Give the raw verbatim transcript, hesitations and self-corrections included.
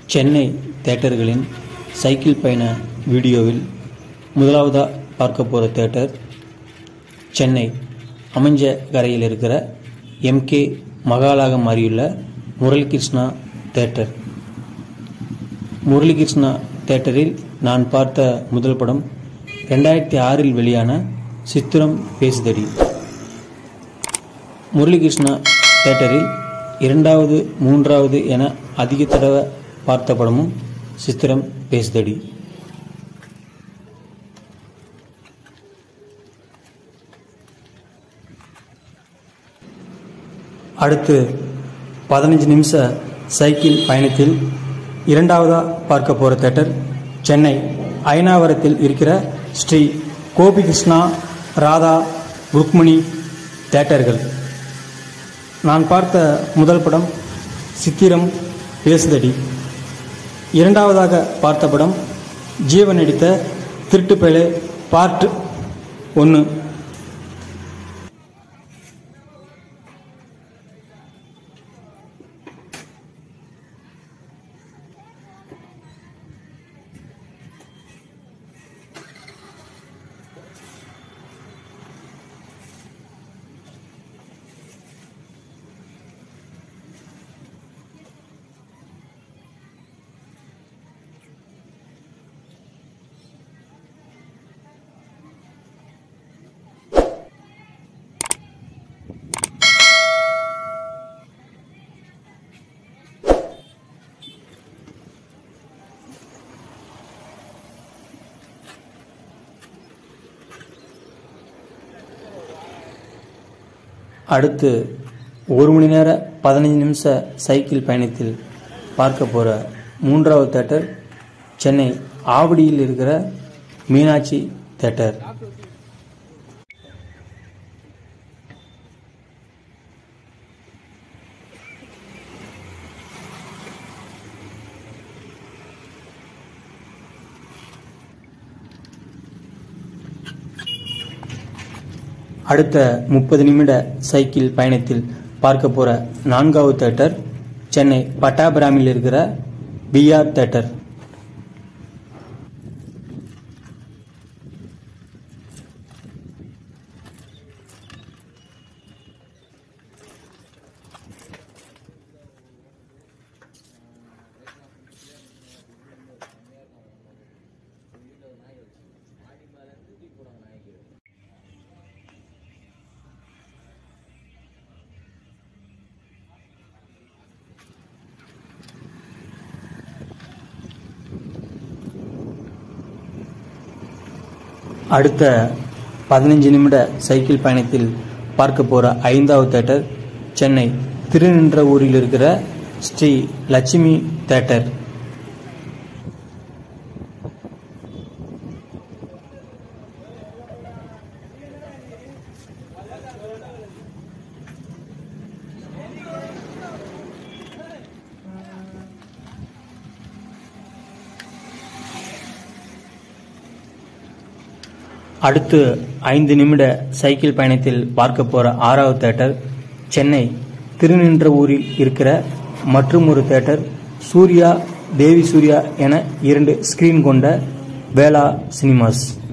Chennai தியேட்டர்களின் cycle பயண வீடியோவில் முதலாவதாக பார்க்க போகிற தியேட்டர் சென்னை அமைஞ்ச கரையில் இருக்கிற எம்கே மகாலாக மாறியுள்ள முரளிகிருஷ்ணா தியேட்டர். முரளிகிருஷ்ணா தியேட்டரில் நான் பார்த்த முதல் படம் ரெண்டாயிரத்தி ஆறில் வெளியான சித்திரம் பேசுதடி. முரளிகிருஷ்ணா தியேட்டரில் இரண்டாவது மூன்றாவது என அதிக தடவை பார்த்த படமும் சித்திரம் பேசுதடி. அடுத்து பதினஞ்சு நிமிஷ சைக்கிள் பயணத்தில் இரண்டாவதாக பார்க்க போகிற தியேட்டர் சென்னை அயனாவரத்தில் இருக்கிற ஸ்ரீ கோபிகிருஷ்ணா ராதா ருக்மணி தியேட்டர்கள். நான் பார்த்த முதல் படம் சித்திரம் பேசுதடி. இரண்டாவதாக பார்த்த படம் ஜீவன் நடித்த திருட்டுப்பயலே பார்ட் ஒன்று. அடுத்து ஒரு மணி நேர பதினைஞ்சு நிமிஷ சைக்கிள் பயணத்தில் பார்க்க போகிற மூன்றாவது தியேட்டர் சென்னை ஆவடியில் இருக்கிற மீனாட்சி தியேட்டர். அடுத்த முப்பது நிமிட சைக்கிள் பயணத்தில் பார்க்க போகிற நான்காவது தியேட்டர் சென்னை பட்டாபிராமில் இருக்கிற பிஆர் தியேட்டர். அடுத்த பதினைஞ்சு நிமிட சைக்கிள் பயணத்தில் பார்க்க போகிற ஐந்தாவது தியேட்டர் சென்னை திருநின்றவூரில் இருக்கிற ஸ்ரீ லட்சுமி தியேட்டர். அடுத்து ஐந்து நிமிட சைக்கிள் பயணத்தில் பார்க்க போகிற ஆறாவது தியேட்டர் சென்னை திருநின்றவூரில் இருக்கிற மற்றும் ஒரு தியேட்டர் சூர்யா தேவி சூர்யா என இரண்டு ஸ்கிரீன் கொண்ட வேளா சினிமாஸ்.